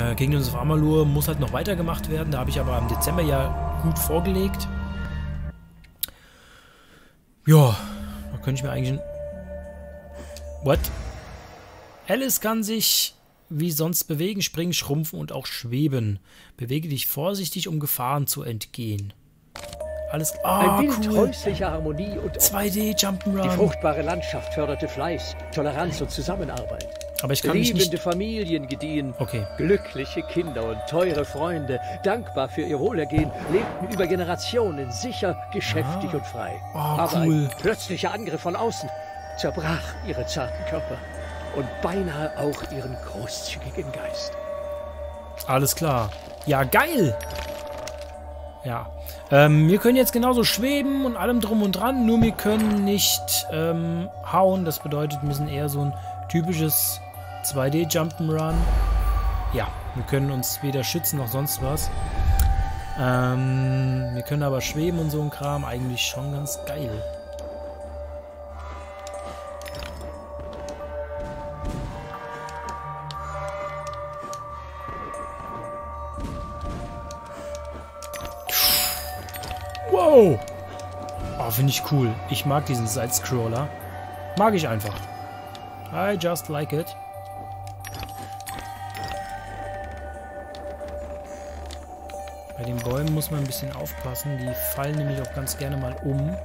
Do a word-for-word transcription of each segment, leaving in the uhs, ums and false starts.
Äh, Kingdoms of Amalur muss halt noch weitergemacht werden. Da habe ich aber im Dezember ja gut vorgelegt. Ja, da könnte ich mir eigentlich... What? Alice kann sich wie sonst bewegen, springen, schrumpfen und auch schweben. Bewege dich vorsichtig, um Gefahren zu entgehen. Alles klar. Oh, Ein Bild cool. häuslicher Harmonie und zwei D Jump'n'Run. Die fruchtbare Landschaft förderte Fleiß, Toleranz und Zusammenarbeit. Aber ich kann mich Liebende nicht... Familien gediehen, Okay. glückliche Kinder und teure Freunde, dankbar für ihr Wohlergehen, lebten über Generationen sicher, geschäftig Ah. und frei. Oh, Aber cool. ein plötzlicher Angriff von außen zerbrach ihre zarten Körper und beinahe auch ihren großzügigen Geist. Alles klar. Ja, geil. Ja. Ähm, wir können jetzt genauso schweben und allem drum und dran, nur wir können nicht ähm, hauen. Das bedeutet, wir müssen eher so ein typisches zwei D Jump'n'Run. Ja, wir können uns weder schützen noch sonst was. Ähm, wir können aber schweben und so ein Kram. Eigentlich schon ganz geil. Wow! Oh, finde ich cool. Ich mag diesen Side-Scroller. Mag ich einfach. I just like it. Bei den Bäumen muss man ein bisschen aufpassen. Die fallen nämlich auch ganz gerne mal um.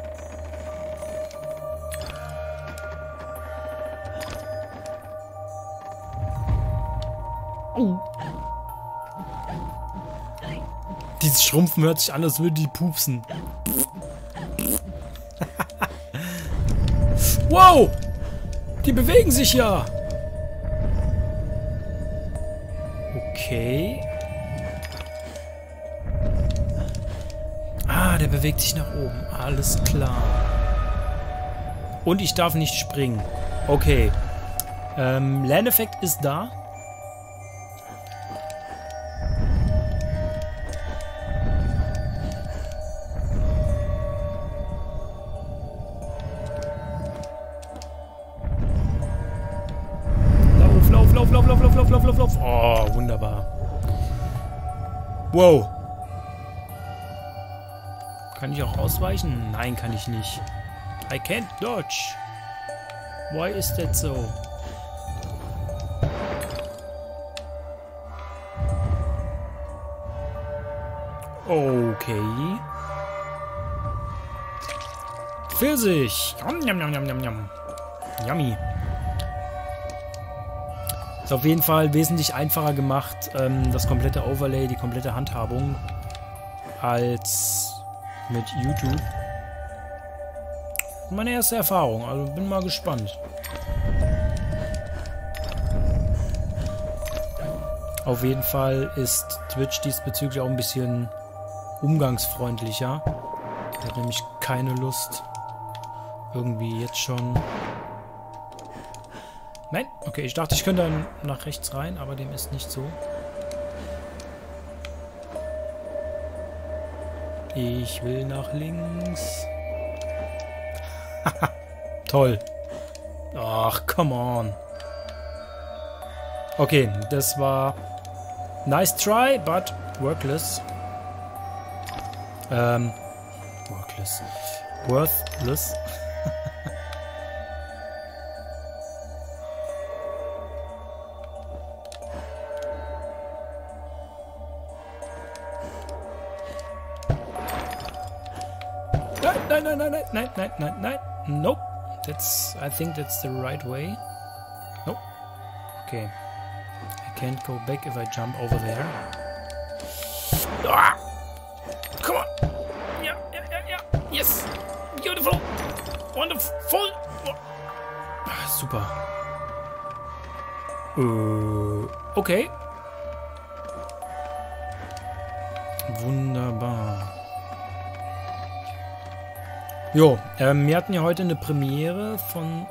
Oh. Dieses Schrumpfen hört sich an, als würde die pupsen. Wow! Die bewegen sich ja! Okay. Ah, der bewegt sich nach oben. Alles klar. Und ich darf nicht springen. Okay. Ähm, Lerneffekt ist da. Lauf, lauf, lauf, lauf, lauf, lauf, lauf, lauf, lauf. Oh, wunderbar. Wow. Kann ich auch ausweichen? Nein, kann ich nicht. I can't dodge. Why is that so? Okay. Pfirsich. Yum, yum, yum, yum, yum, yum. Yummy. Ist auf jeden Fall wesentlich einfacher gemacht, ähm, das komplette Overlay, die komplette Handhabung, als mit YouTube. Meine erste Erfahrung, also bin mal gespannt. Auf jeden Fall ist Twitch diesbezüglich auch ein bisschen umgangsfreundlicher. Ich habe nämlich keine Lust, irgendwie jetzt schon... Nein, okay, ich dachte, ich könnte dann nach rechts rein, aber dem ist nicht so. Ich will nach links. Toll. Ach, come on. Okay, das war nice try, but workless. Ähm, workless. Worthless. Nein, nein, nein, nein, nein, nein, nein, nein. Nope. That's, I think that's the right way. Nope. Okay. I can't go back if I jump over there. Ah! Come on. Yeah, yeah, yeah, yeah. Yes. Beautiful. Wonderful. Ah, super. Äh, okay. Wunderbar. Jo, ähm, wir hatten ja heute eine Premiere von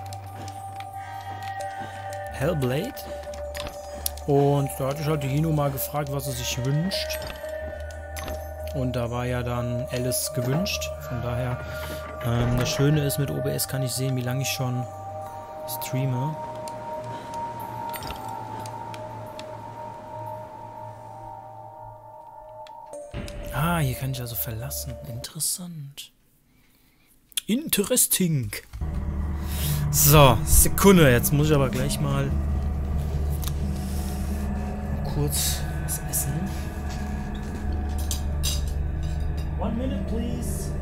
Hellblade. Und da hatte ich halt die Hino mal gefragt, was er sich wünscht. Und da war ja dann Alice gewünscht. Von daher, ähm, das Schöne ist, mit O B S kann ich sehen, wie lange ich schon streame. Ah, hier kann ich also verlassen. Interessant. Interesting. So, Sekunde. Jetzt muss ich aber gleich mal kurz was essen. One minute, please.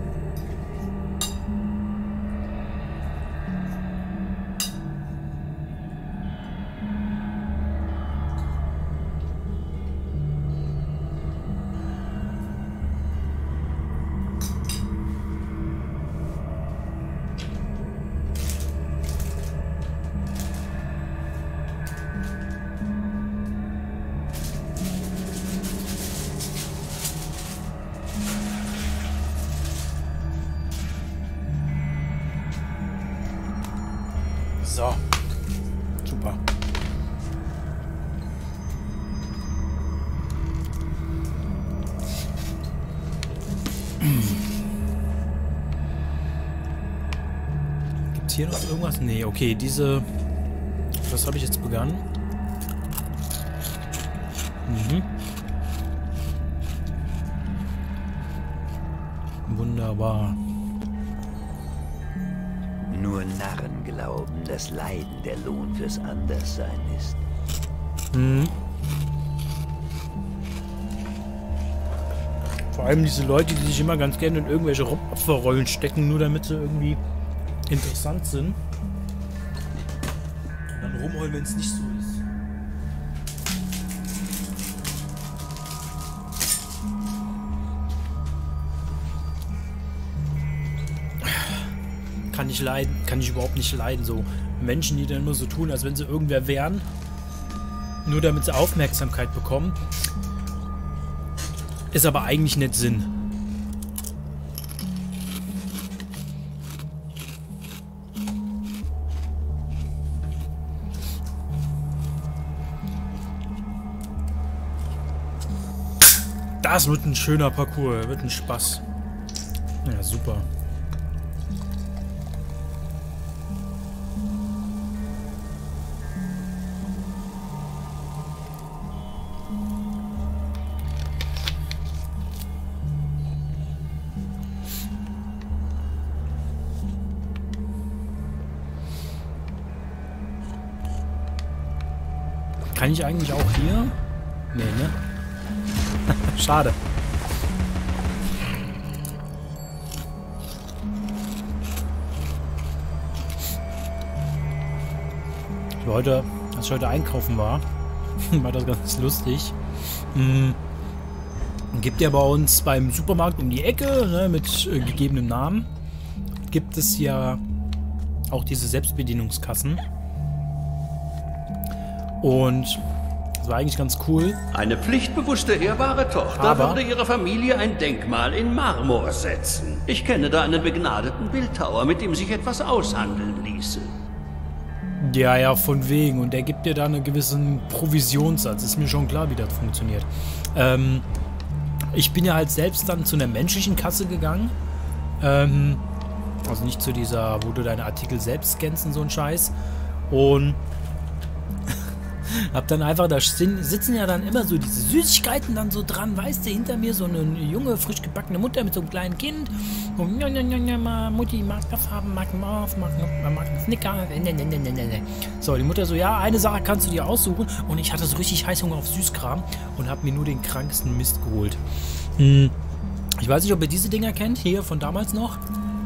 So. Super. Gibt's hier noch irgendwas? Nee, okay, diese... Was habe ich jetzt begangen? Mhm. Wunderbar. Nur Narren glauben, dass Leiden der Lohn fürs Anderssein ist. Mhm. Vor allem diese Leute, die sich immer ganz gerne in irgendwelche Opferrollen stecken, nur damit sie irgendwie interessant sind. Und dann rumheulen, wenn es nicht so ist. Kann ich leiden, kann ich überhaupt nicht leiden. So Menschen, die dann immer so tun, als wenn sie irgendwer wären, nur damit sie Aufmerksamkeit bekommen, ist aber eigentlich nicht Sinn. Das wird ein schöner Parcours, wird ein Spaß. Ja, super. Kann ich eigentlich auch hier? Nee, ne? Schade. Ich war heute, als ich heute einkaufen war, war das ganz lustig. Hm. Gibt ja bei uns beim Supermarkt um die Ecke, ne, mit äh, gegebenem Namen, gibt es ja auch diese Selbstbedienungskassen. Und das war eigentlich ganz cool. Eine pflichtbewusste, ehrbare Tochter Aber würde ihrer Familie ein Denkmal in Marmor setzen. Ich kenne da einen begnadeten Bildhauer, mit dem sich etwas aushandeln ließe. Ja, ja, von wegen. Und der gibt dir da einen gewissen Provisionssatz. Ist mir schon klar, wie das funktioniert. Ähm, ich bin ja halt selbst dann zu einer menschlichen Kasse gegangen. Ähm, also nicht zu dieser, wo du deine Artikel selbst scannst und so ein Scheiß. Und hab dann einfach, da sitzen ja dann immer so diese Süßigkeiten dann so dran, weißt du, hinter mir so eine junge, frisch gebackene Mutter mit so einem kleinen Kind. Und ja, ja, ja, ja, Mutti mag das haben, mag Morph, mag, mag Snicker. Ne, ne, ne, ne, ne. So, die Mutter so, ja, eine Sache kannst du dir aussuchen. Und ich hatte so richtig Heißhunger auf Süßkram und hab mir nur den krankesten Mist geholt. Hm. Ich weiß nicht, ob ihr diese Dinger kennt, hier von damals noch.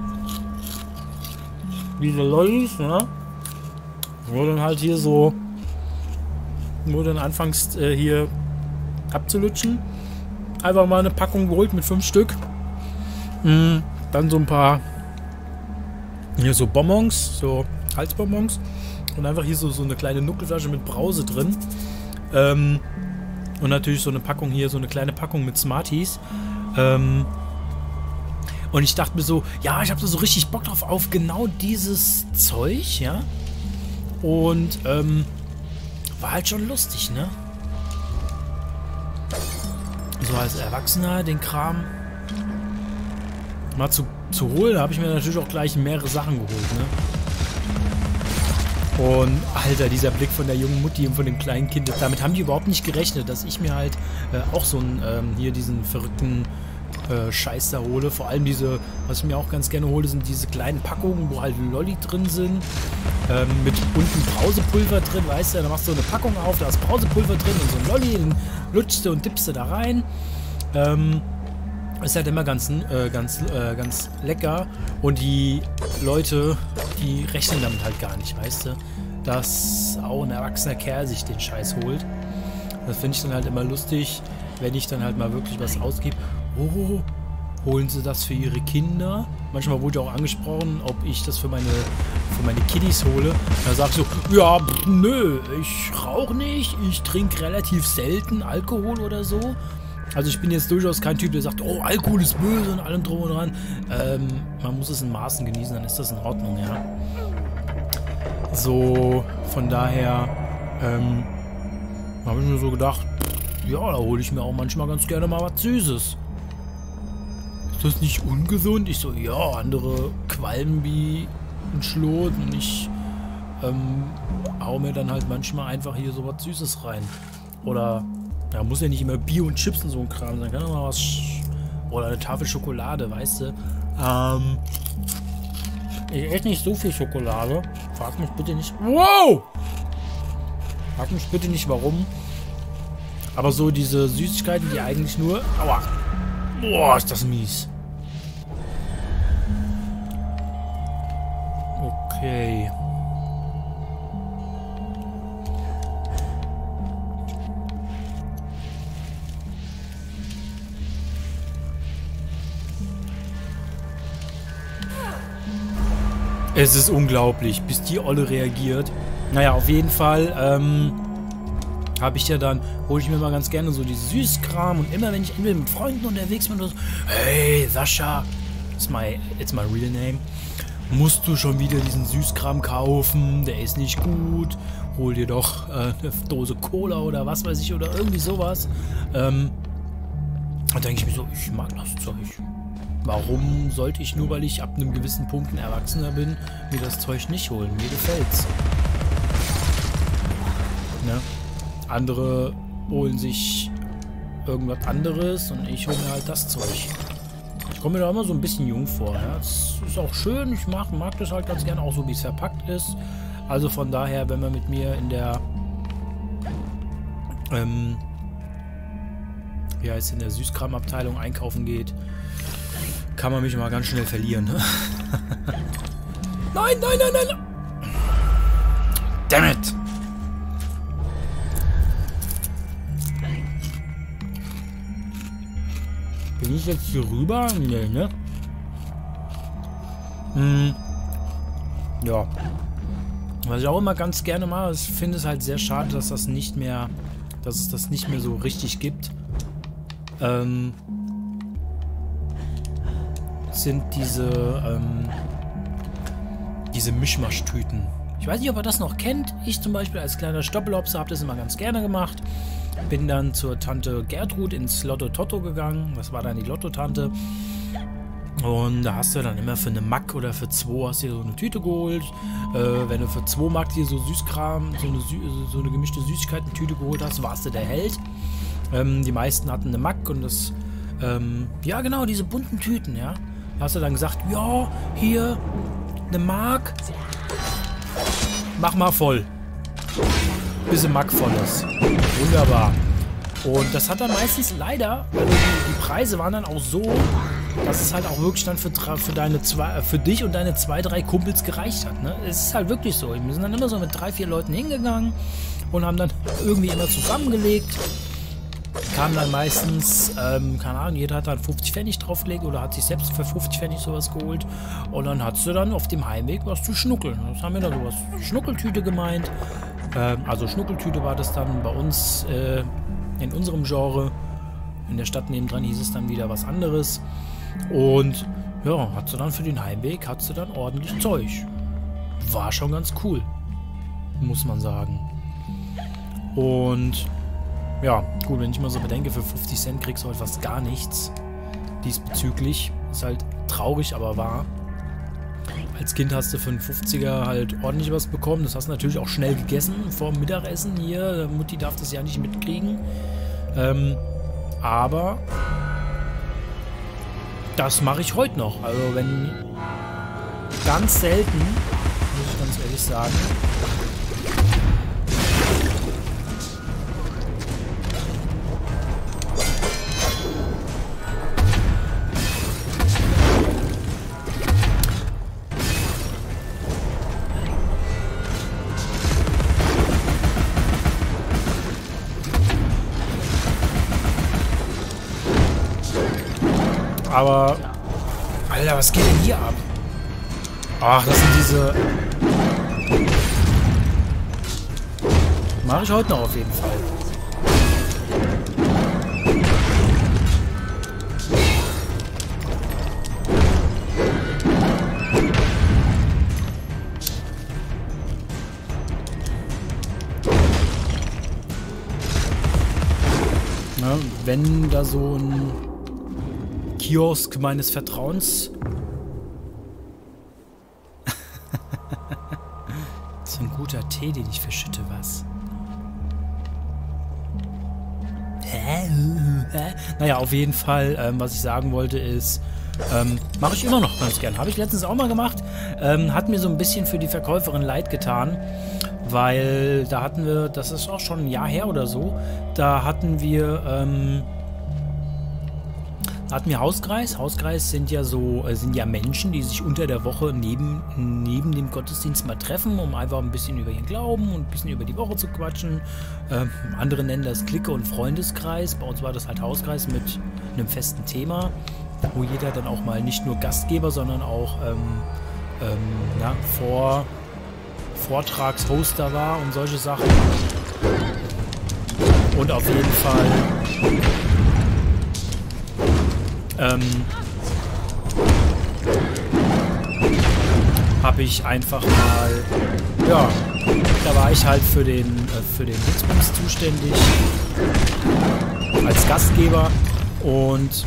Diese Lollis, ne? Wo dann halt hier so... Wo dann anfängst äh, hier abzulutschen. Einfach mal eine Packung geholt mit fünf Stück. Mhm. Dann so ein paar hier so Bonbons, so Halsbonbons. Und einfach hier so, so eine kleine Nuckelflasche mit Brause drin. Ähm, und natürlich so eine Packung hier, so eine kleine Packung mit Smarties. Ähm, und ich dachte mir so, ja, ich habe da so richtig Bock drauf auf genau dieses Zeug, ja. Und ähm, war halt schon lustig, ne? So als Erwachsener den Kram mal zu, zu holen, habe ich mir natürlich auch gleich mehrere Sachen geholt, ne? Und, Alter, dieser Blick von der jungen Mutti und von dem kleinen Kind, damit haben die überhaupt nicht gerechnet, dass ich mir halt äh, auch so einen, ähm, hier diesen verrückten äh, Scheiß da hole. Vor allem diese, was ich mir auch ganz gerne hole, sind diese kleinen Packungen, wo halt Lolli drin sind. Ähm, mit unten Brausepulver drin, weißt du, da machst du eine Packung auf, da ist Brausepulver drin und so ein Lolli, den lutschst du und tippst du da rein. Ähm, ist halt immer ganz, äh, ganz, äh, ganz lecker. Und die Leute, die rechnen damit halt gar nicht, weißt du, dass auch ein erwachsener Kerl sich den Scheiß holt. Das finde ich dann halt immer lustig, wenn ich dann halt mal wirklich was ausgebe. Oh, holen sie das für ihre Kinder? Manchmal wurde auch angesprochen, ob ich das für meine, für meine Kiddies hole. Da sag ich so, ja, pff, nö, ich rauche nicht, ich trinke relativ selten Alkohol oder so. Also ich bin jetzt durchaus kein Typ, der sagt, oh, Alkohol ist böse und allem drum und dran. Ähm, man muss es in Maßen genießen, dann ist das in Ordnung, ja. So, von daher, ähm, habe ich mir so gedacht, ja, da hole ich mir auch manchmal ganz gerne mal was Süßes. Ist das nicht ungesund? Ich so, ja, andere qualmen wie ein Schlot und ich ähm, hau mir dann halt manchmal einfach hier so was Süßes rein. Oder, ja, muss ja nicht immer Bier und Chips und so ein Kram sein, kann auch mal was, oder eine Tafel Schokolade, weißt du. Ähm, ich esse nicht so viel Schokolade. Frag mich bitte nicht, wow! Frag mich bitte nicht, warum. Aber so diese Süßigkeiten, die eigentlich nur... Aua! Boah, ist das mies. Okay. Es ist unglaublich, bis die Olle reagiert. Naja, auf jeden Fall, ähm... habe ich ja dann, hole ich mir mal ganz gerne so die Süßkram und immer wenn ich entweder mit Freunden unterwegs bin oder so, hey Sascha, that's my, it's my real name, musst du schon wieder diesen Süßkram kaufen, der ist nicht gut, hol dir doch äh, eine Dose Cola oder was weiß ich oder irgendwie sowas. Ähm, da denke ich mir so, ich mag das Zeug. Warum sollte ich nur, weil ich ab einem gewissen Punkt ein Erwachsener bin, mir das Zeug nicht holen? Mir gefällt's. Ne? Andere holen sich irgendwas anderes und ich hole mir halt das Zeug. Ich komme mir da immer so ein bisschen jung vor. Ja? Das ist auch schön, ich mag, mag das halt ganz gerne, auch so wie es verpackt ist. Also von daher, wenn man mit mir in der ähm, wie heißt in der Süßkramabteilung einkaufen geht, kann man mich mal ganz schnell verlieren. Ne? Nein, nein, nein, nein, nein! Damn it! Bin ich jetzt hier rüber? Nee, ne? Hm. Ja. Was ich auch immer ganz gerne mache, ich finde es halt sehr schade, dass das nicht mehr, dass es das nicht mehr so richtig gibt. Ähm, sind diese, ähm, diese Mischmaschtüten. Ich weiß nicht, ob ihr das noch kennt. Ich zum Beispiel als kleiner Stoppelhopser habe das immer ganz gerne gemacht. Bin dann zur Tante Gertrud ins Lotto Totto gegangen. Das war dann die Lotto-Tante. Und da hast du dann immer für eine Mack oder für zwei hast du dir so eine Tüte geholt. Äh, wenn du für zwei Mark dir so Süßkram, so eine, Sü so eine gemischte Süßigkeiten-Tüte geholt hast, warst du der Held. Ähm, die meisten hatten eine Mack und das, ähm, ja genau, diese bunten Tüten, ja. Da hast du dann gesagt, ja, hier, eine Mark, mach mal voll. Bis ein Mack voll ist. Wunderbar. Und das hat dann meistens leider, also die, die Preise waren dann auch so, dass es halt auch wirklich dann für, für, deine zwei, für dich und deine zwei, drei Kumpels gereicht hat. Ne? Es ist halt wirklich so. Wir sind dann immer so mit drei, vier Leuten hingegangen und haben dann irgendwie immer zusammengelegt. Kam dann meistens, ähm, keine Ahnung, jeder hat dann fünfzig Pfennig draufgelegt oder hat sich selbst für fünfzig Pfennig sowas geholt. Und dann hattest du dann auf dem Heimweg was zu schnuckeln. Das haben wir dann sowas Schnuckeltüte gemeint. Ähm, also Schnuckeltüte war das dann bei uns äh, in unserem Genre. In der Stadt nebendran hieß es dann wieder was anderes. Und ja, hattest du dann für den Heimweg, hattest du dann ordentlich Zeug. War schon ganz cool, muss man sagen. Und ja, gut, wenn ich mal so bedenke, für fünfzig Cent kriegst du halt fast gar nichts diesbezüglich. Ist halt traurig, aber wahr. Als Kind hast du für einen fünfziger halt ordentlich was bekommen. Das hast du natürlich auch schnell gegessen vor dem Mittagessen hier. Mutti darf das ja nicht mitkriegen. Ähm, aber Das mache ich heute noch. Also wenn... Ganz selten, muss ich ganz ehrlich sagen. Aber... Alter, was geht denn hier ab? Ach, das sind diese... Mache ich heute noch auf jeden Fall. Ja, wenn da so ein Kiosk meines Vertrauens... So ein guter Tee, den ich verschütte, was? Hä? Hä? Naja, auf jeden Fall, ähm, was ich sagen wollte ist, ähm, mache ich immer noch ganz gern. Habe ich letztens auch mal gemacht. Ähm, hat mir so ein bisschen für die Verkäuferin leid getan, weil da hatten wir, das ist auch schon ein Jahr her oder so, da hatten wir, ähm, hatten wir Hauskreis. Hauskreis sind ja so, äh, sind ja Menschen, die sich unter der Woche neben, neben dem Gottesdienst mal treffen, um einfach ein bisschen über ihren Glauben und ein bisschen über die Woche zu quatschen. Ähm, andere nennen das Clique- und Freundeskreis. Bei uns war das halt Hauskreis mit einem festen Thema, wo jeder dann auch mal nicht nur Gastgeber, sondern auch ähm, ähm, na, Vor, Vortragshoster war und solche Sachen. Und auf jeden Fall Ähm, habe ich einfach mal, ja, da war ich halt für den, äh, für den Blitzbums zuständig, als Gastgeber und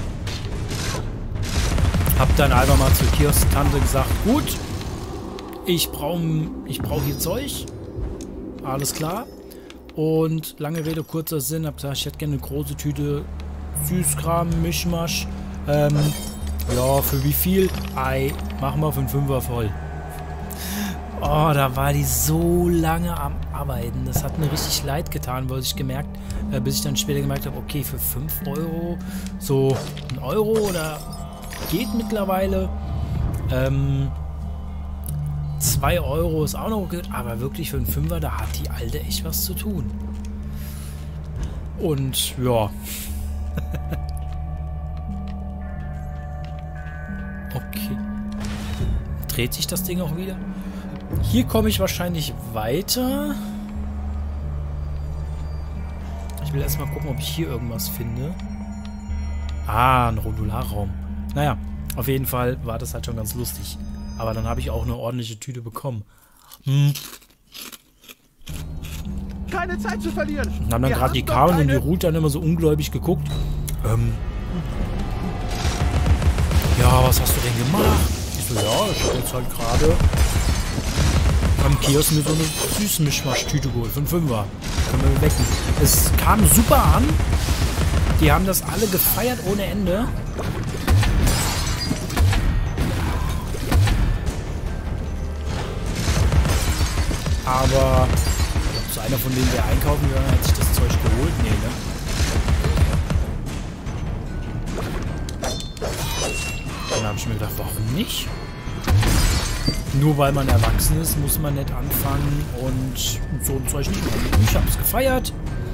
habe dann einfach mal zur Kiosk-Tante gesagt, gut, ich brauche ich brauch hier Zeug, alles klar, und lange Rede, kurzer Sinn, habe gesagt, ich hätte gerne eine große Tüte Süßkram, Mischmasch. Ähm, ja, für wie viel? Ei, machen wir für einen Fünfer voll. Oh, da war die so lange am Arbeiten. Das hat mir richtig leid getan, weil ich gemerkt, äh, bis ich dann später gemerkt habe, okay, für fünf Euro, so ein Euro oder geht mittlerweile. Ähm, zwei Euro ist auch noch gut, aber wirklich für einen Fünfer, da hat die Alte echt was zu tun. Und ja. Okay. Dreht sich das Ding auch wieder? Hier komme ich wahrscheinlich weiter. Ich will erstmal gucken, ob ich hier irgendwas finde. Ah, ein Rodularraum. Naja, auf jeden Fall war das halt schon ganz lustig. Aber dann habe ich auch eine ordentliche Tüte bekommen. Hm. Keine Zeit zu verlieren. Und haben dann gerade die Karin und die Ruth dann immer so ungläubig geguckt. Ähm. Ja, was hast du denn gemacht? Ich so, ja, ich habe jetzt halt gerade am Kiosk mir so eine Süßmischmaschtüte geholt. Für einen Fünfer. Können wir wecken. Es kam super an. Die haben das alle gefeiert ohne Ende. Aber so einer von denen, der einkaufen gegangen hat, sich das Zeug geholt. Nee, ne? Dann habe ich mir gedacht, warum nicht? Nur weil man erwachsen ist, muss man nicht anfangen und so ein Zeug nicht machen. Ich habe es gefeiert.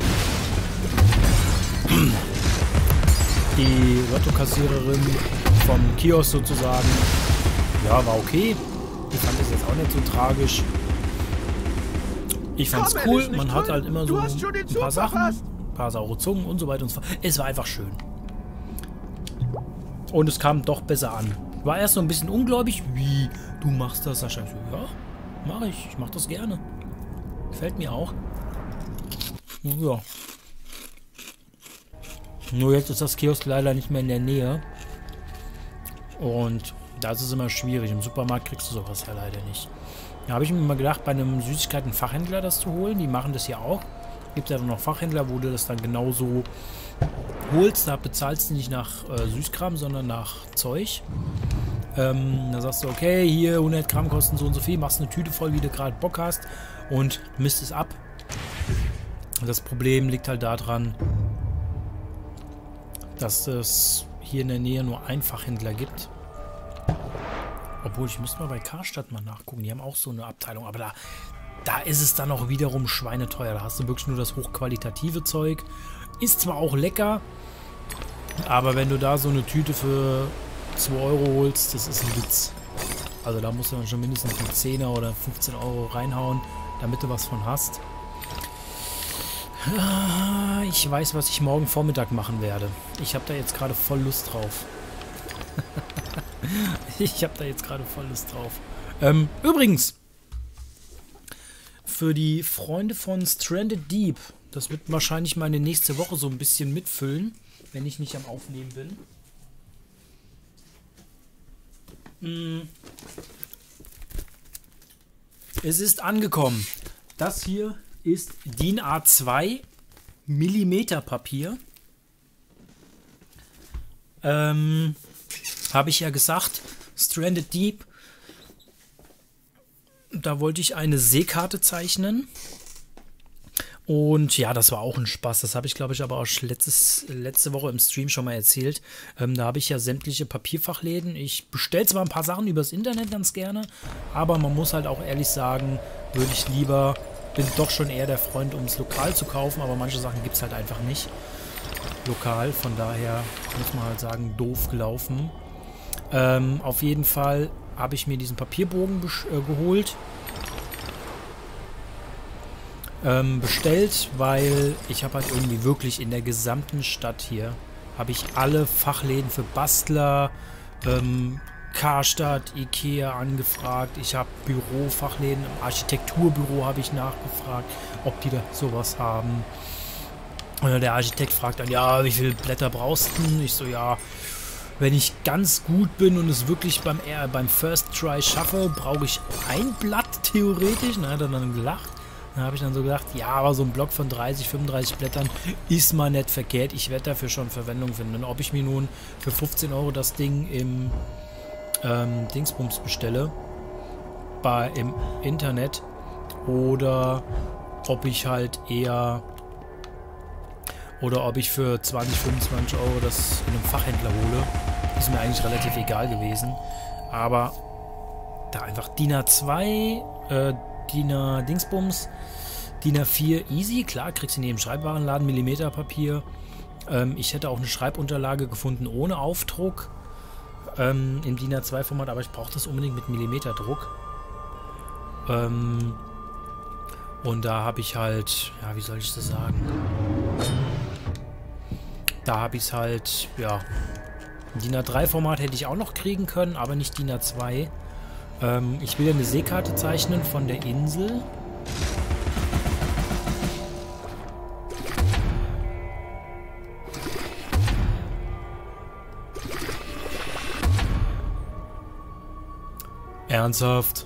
Die Lottokassiererin vom Kiosk sozusagen, ja, war okay. Ich fand das jetzt auch nicht so tragisch. Ich fand's cool. Man hat halt immer so ein paar Sachen, ein paar saure Zungen und so weiter und so fort. Es war einfach schön. Und es kam doch besser an. War erst so ein bisschen ungläubig. Wie? Du machst das, Sascha? Ja, mache ich. Ich mache das gerne. Gefällt mir auch. Ja. Nur jetzt ist das Kiosk leider nicht mehr in der Nähe. Und da ist es immer schwierig. Im Supermarkt kriegst du sowas ja leider nicht. Da habe ich mir mal gedacht, bei einem Süßigkeiten-Fachhändler das zu holen. Die machen das ja auch. Gibt ja dann noch Fachhändler, wo du das dann genauso holst. Da bezahlst du nicht nach äh, Süßkram, sondern nach Zeug. Ähm, da sagst du, okay, hier hundert Gramm kosten so und so viel, machst eine Tüte voll, wie du gerade Bock hast und misst es ab. Das Problem liegt halt daran, dass es hier in der Nähe nur einen Fachhändler gibt. Obwohl, ich müsste mal bei Karstadt mal nachgucken. Die haben auch so eine Abteilung. Aber da, da ist es dann auch wiederum schweineteuer. Da hast du wirklich nur das hochqualitative Zeug. Ist zwar auch lecker, aber wenn du da so eine Tüte für zwei Euro holst, das ist ein Witz. Also da musst du dann schon mindestens einen Zehner oder fünfzehn Euro reinhauen, damit du was von hast. Ich weiß, was ich morgen Vormittag machen werde. Ich habe da jetzt gerade voll Lust drauf. Ich habe da jetzt gerade voll Lust drauf. Ähm, übrigens, für die Freunde von Stranded Deep, das wird wahrscheinlich meine nächste Woche so ein bisschen mitfüllen, wenn ich nicht am Aufnehmen bin. Hm. Es ist angekommen. Das hier ist D I N A zwei Millimeter Papier. Ähm, habe ich ja gesagt, Stranded Deep. Da wollte ich eine Seekarte zeichnen. Und ja, das war auch ein Spaß. Das habe ich, glaube ich, aber auch letztes, letzte Woche im Stream schon mal erzählt. Ähm, da habe ich ja sämtliche Papierfachläden. Ich bestelle zwar ein paar Sachen übers Internet ganz gerne, aber man muss halt auch ehrlich sagen, würde ich lieber, bin doch schon eher der Freund, um es lokal zu kaufen, aber manche Sachen gibt es halt einfach nicht lokal. Von daher muss man halt sagen, doof gelaufen. Ähm, auf jeden Fall habe ich mir diesen Papierbogen äh, geholt. Ähm, bestellt, weil ich habe halt irgendwie wirklich in der gesamten Stadt hier habe ich alle Fachläden für Bastler, ähm, Karstadt, Ikea angefragt. Ich habe Bürofachläden, im Architekturbüro habe ich nachgefragt, ob die da sowas haben. Und der Architekt fragt dann, ja, wie viele Blätter brauchst du? Ich so, ja, wenn ich ganz gut bin und es wirklich beim, äh, beim First Try schaffe, brauche ich ein Blatt theoretisch. Und dann hat er dann gelacht. Da habe ich dann so gedacht, ja, aber so ein Block von dreißig, fünfunddreißig Blättern ist mal nicht verkehrt. Ich werde dafür schon Verwendung finden. Und ob ich mir nun für fünfzehn Euro das Ding im ähm, Dingsbums bestelle, bei, im Internet, oder ob ich halt eher, oder ob ich für zwanzig, fünfundzwanzig Euro das in einem Fachhändler hole, ist mir eigentlich relativ egal gewesen. Aber da einfach D I N A zwei, äh, D I N A Dingsbums, D I N A vier easy, klar, kriegst du in jedem Schreibwarenladen, Millimeterpapier. Ähm, ich hätte auch eine Schreibunterlage gefunden ohne Aufdruck ähm, im D I N A zwei Format, aber ich brauche das unbedingt mit Millimeterdruck. Ähm, und da habe ich halt, ja, wie soll ich das sagen? Da habe ich es halt, ja, D I N A drei Format hätte ich auch noch kriegen können, aber nicht D I N A zwei. Ähm, ich will ja eine Seekarte zeichnen von der Insel. Ernsthaft?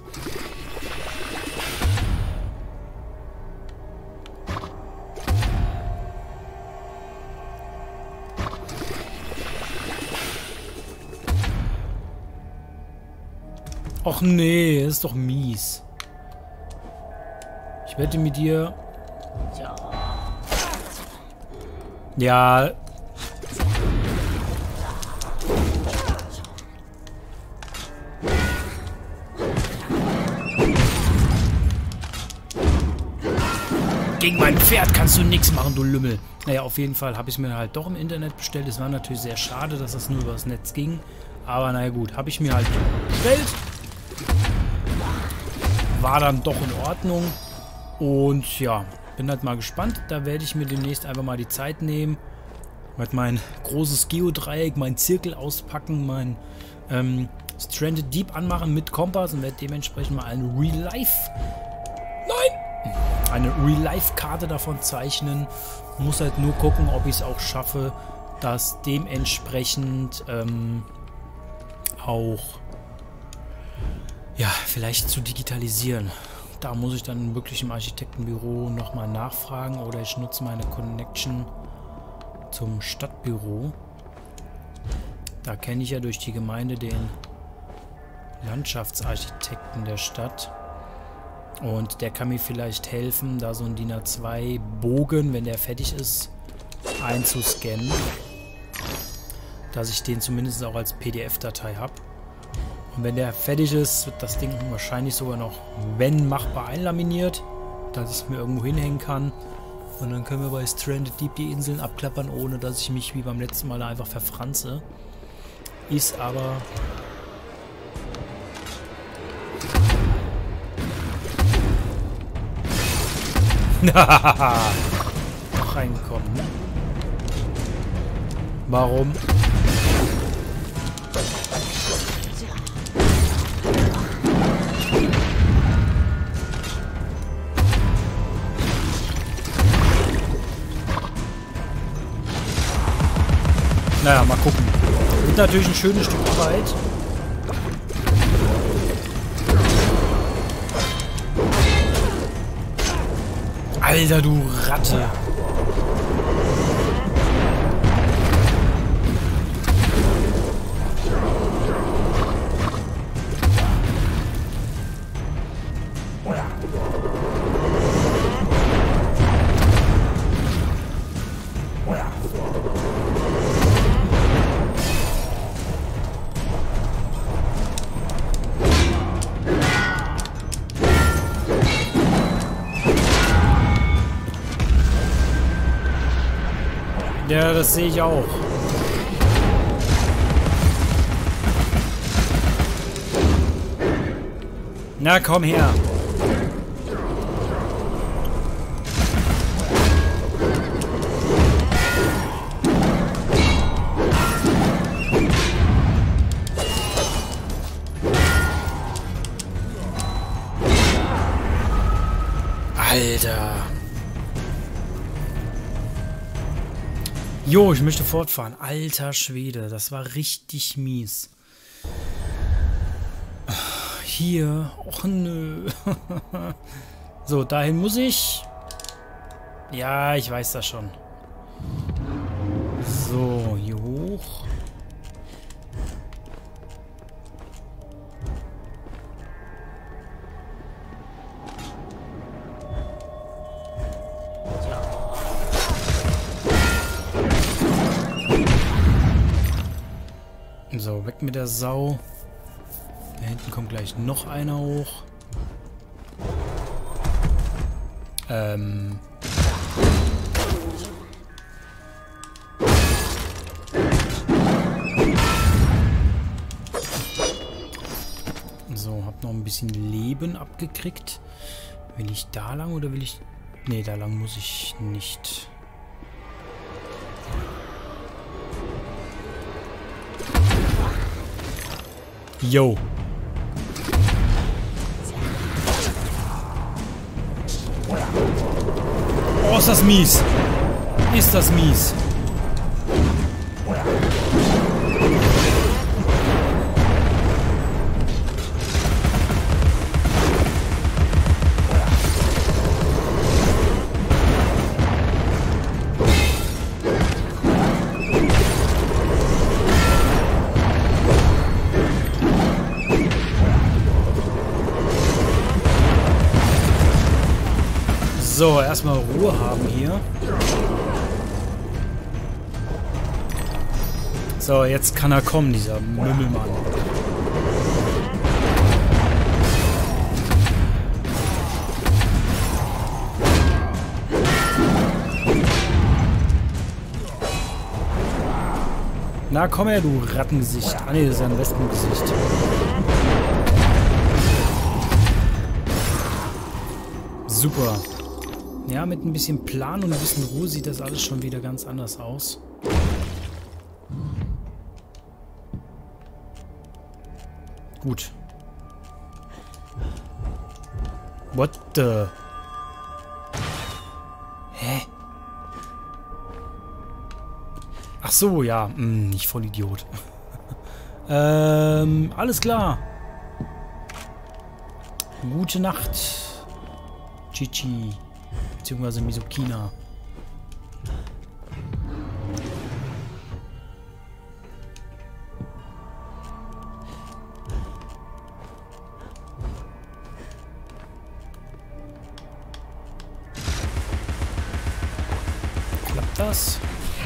Och nee, das ist doch mies. Ich wette mit dir... Ja... Gegen mein Pferd kannst du nichts machen, du Lümmel. Naja, auf jeden Fall habe ich es mir halt doch im Internet bestellt. Es war natürlich sehr schade, dass das nur über das Netz ging. Aber naja gut, habe ich mir halt bestellt. War dann doch in Ordnung. Und ja, bin halt mal gespannt. Da werde ich mir demnächst einfach mal die Zeit nehmen. Werde mein großes Geodreieck, mein Zirkel auspacken, mein ähm, Stranded Deep anmachen mit Kompass und werde dementsprechend mal eine Real-Life... Nein! Eine Real-Life-Karte davon zeichnen. Muss halt nur gucken, ob ich es auch schaffe, das dementsprechend ähm, auch ja, vielleicht zu digitalisieren. Da muss ich dann wirklich im Architektenbüro nochmal nachfragen oder ich nutze meine Connection zum Stadtbüro. Da kenne ich ja durch die Gemeinde den Landschaftsarchitekten der Stadt. Und der kann mir vielleicht helfen, da so ein D I N A zwei Bogen, wenn der fertig ist, einzuscannen. Dass ich den zumindest auch als P D F-Datei habe. Und wenn der fertig ist, wird das Ding wahrscheinlich sogar noch, wenn machbar, einlaminiert, dass ich es mir irgendwo hinhängen kann. Und dann können wir bei Stranded Deep die Inseln abklappern, ohne dass ich mich wie beim letzten Mal einfach verfranze. Ist aber... reingekommen. Warum? Naja, mal gucken. Wird natürlich ein schönes Stück Arbeit. Alter, du Ratte. Ja, das sehe ich auch. Na, komm her. Alter. Jo, ich möchte fortfahren. Alter Schwede, das war richtig mies. Hier. Och nö. So, dahin muss ich. Ja, ich weiß das schon. So, hier hoch. So, weg mit der Sau. Da hinten kommt gleich noch einer hoch. Ähm. So, hab noch ein bisschen Leben abgekriegt. Will ich da lang oder will ich... Nee, da lang muss ich nicht. Yo. Oh, ist das mies. Ist das mies. So, erstmal Ruhe haben hier. So, jetzt kann er kommen, dieser Mümmelmann. Na, komm her, du Rattengesicht. Ah, ne, das ist ja ein Wespengesicht. Super. Ja, mit ein bisschen Plan und ein bisschen Ruhe sieht das alles schon wieder ganz anders aus. Gut. What the... Hä? Ach so, ja. Hm, nicht voll Idiot. ähm, alles klar. Gute Nacht. Chichi. Beziehungsweise Misukina. Klappt das?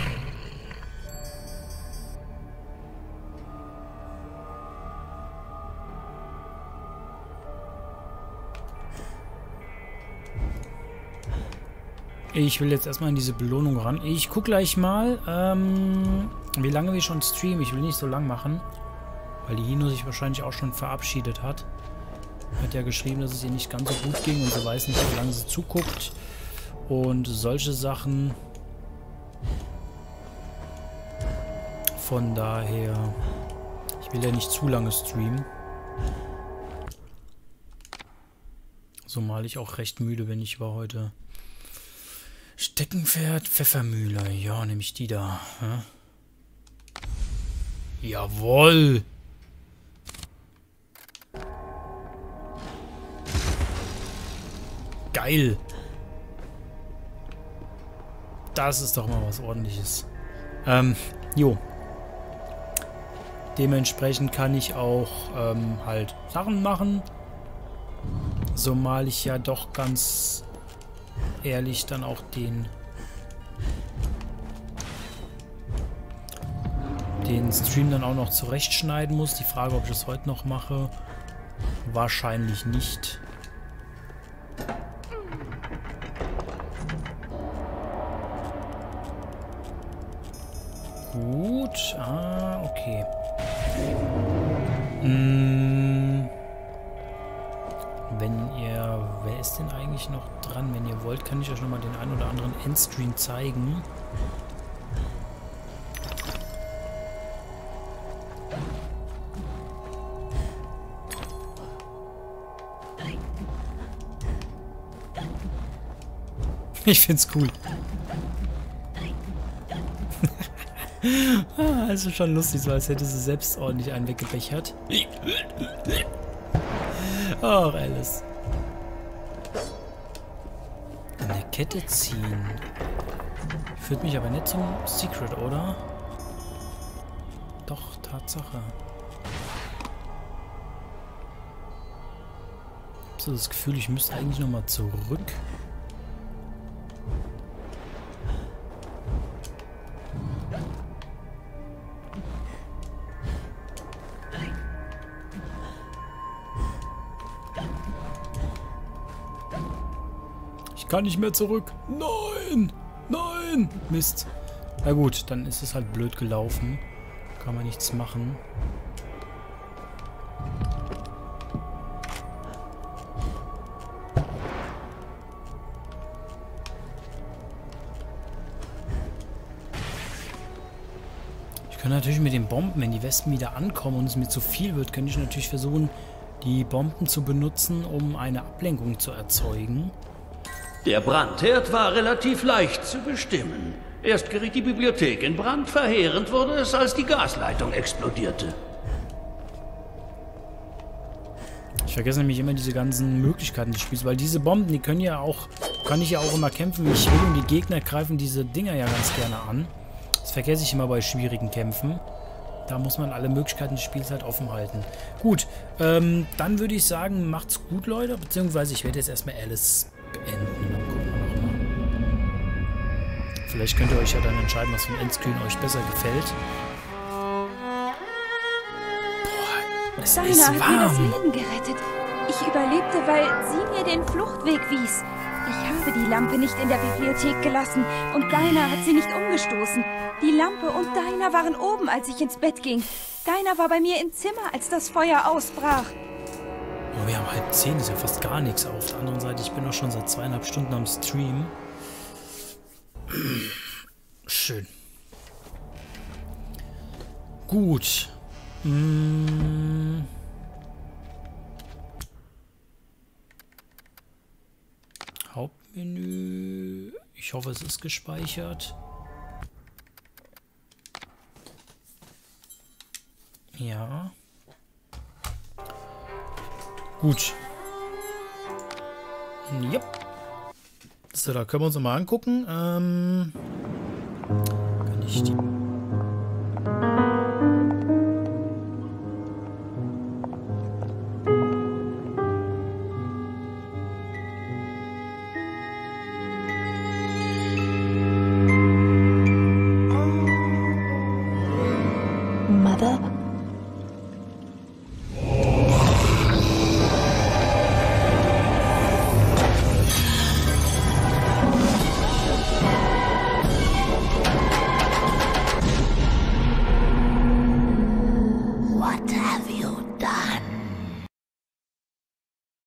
Ich will jetzt erstmal in diese Belohnung ran. Ich gucke gleich mal, ähm, wie lange wir schon streamen. Ich will nicht so lang machen, weil die Hino sich wahrscheinlich auch schon verabschiedet hat. Hat ja geschrieben, dass es ihr nicht ganz so gut ging und sie weiß nicht, wie lange sie zuguckt. Und solche Sachen. Von daher, ich will ja nicht zu lange streamen. So mal ich auch recht müde bin. Ich war heute... Steckenpferd, Pfeffermühle. Ja, nehme ich die da. Hä? Jawohl! Geil! Das ist doch mal was Ordentliches. Ähm, jo. Dementsprechend kann ich auch ähm, halt Sachen machen. So mal ich ja doch ganz... ehrlich dann auch den den Stream dann auch noch zurechtschneiden muss. Die Frage, ob ich das heute noch mache, wahrscheinlich nicht. Gut, ah, okay. Hm. Wenn ihr... Wer ist denn eigentlich noch dran? Wenn ihr wollt, kann ich euch nochmal den einen oder anderen Endstream zeigen. Ich find's cool. Ah, also schon lustig, so als hätte sie selbst ordentlich einen weggebechert. Ach, Alice. An der Kette ziehen. Führt mich aber nicht zum Secret, oder? Doch, Tatsache. Ich hab so das Gefühl, ich müsste eigentlich nochmal zurück. Kann nicht mehr zurück. Nein! Nein! Mist. Na gut, dann ist es halt blöd gelaufen. Kann man nichts machen. Ich kann natürlich mit den Bomben, wenn die Wespen wieder ankommen und es mir zu viel wird, könnte ich natürlich versuchen, die Bomben zu benutzen, um eine Ablenkung zu erzeugen. Der Brandherd war relativ leicht zu bestimmen. Erst geriet die Bibliothek in Brand, verheerend wurde es, als die Gasleitung explodierte. Ich vergesse nämlich immer diese ganzen Möglichkeiten des Spiels, weil diese Bomben, die können ja auch, kann ich ja auch immer kämpfen, wie ich will, und die Gegner greifen diese Dinger ja ganz gerne an. Das vergesse ich immer bei schwierigen Kämpfen. Da muss man alle Möglichkeiten des Spiels halt offen halten. Gut, ähm, dann würde ich sagen, macht's gut, Leute, beziehungsweise ich werde jetzt erstmal Alice beenden. Dann gucken wir nochmal. Vielleicht könnt ihr euch ja dann entscheiden, was vom Endscreen euch besser gefällt. Boah, es Deiner ist hat mir warm. das Leben gerettet. Ich überlebte, weil sie mir den Fluchtweg wies. Ich habe die Lampe nicht in der Bibliothek gelassen und Deiner hat sie nicht umgestoßen. Die Lampe und Deiner waren oben, als ich ins Bett ging. Deiner war bei mir im Zimmer, als das Feuer ausbrach. Oh, wir haben halb zehn, ist ja fast gar nichts. Auf der anderen Seite, ich bin auch schon seit zweieinhalb Stunden am Stream. Schön. Gut. Hm. Hauptmenü. Ich hoffe, es ist gespeichert. Ja. Gut. Yep. So, da können wir uns nochmal angucken. Ähm, kann ich die